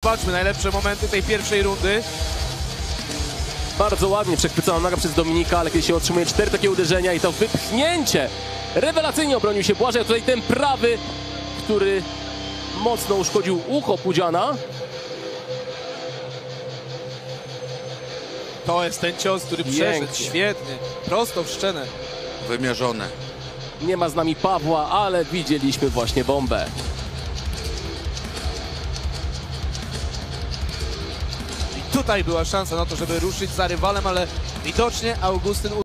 Zobaczmy najlepsze momenty tej pierwszej rundy. Bardzo ładnie przechwycona noga przez Dominika, ale kiedy się otrzymuje 4 takie uderzenia i to wypchnięcie. Rewelacyjnie obronił się Błażej, a tutaj ten prawy, który mocno uszkodził ucho Pudziana. To jest ten cios, który przeszedł. Pięknie. Świetnie. Prosto w szczenę. Wymierzone. Nie ma z nami Pawła, ale widzieliśmy właśnie bombę. I tutaj była szansa na to, żeby ruszyć za rywalem, ale widocznie Augustyn